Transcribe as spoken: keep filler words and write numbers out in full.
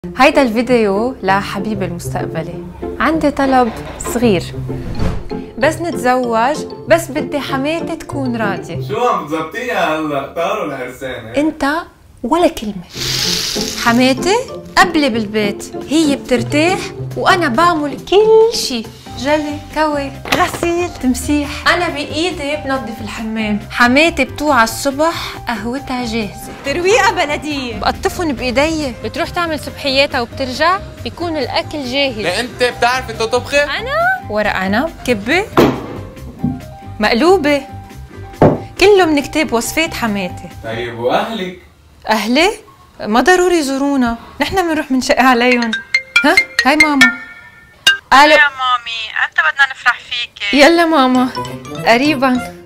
هيدا الفيديو لحبيبي المستقبلي. عندي طلب صغير، بس نتزوج، بس بدي حماتي تكون راضية. شو عم تظبطيها هلا؟ طاروا العرسانة. انت ولا كلمة. حماتي قبلي بالبيت، هي بترتاح وانا بعمل كل شي، جلي، كوي، غسيل، تمسيح، انا بايدي بنظف الحمام. حماتي بتوعى الصبح قهوتها جاهزة، ترويقة بلدية، بقطفهم بايدي، بتروح تعمل صبحياتها وبترجع بيكون الاكل جاهز. لا انت بتعرفي تطبخي؟ انا ورق عنب، كبة، مقلوبة، كله من كتاب وصفات حماتي. طيب واهلك؟ اهلي ما ضروري يزورونا، نحن بنروح منشق عليهم. ها هاي ماما. الو يا مامي، امتى بدنا نفرح فيكي؟ يلا ماما، قريبا.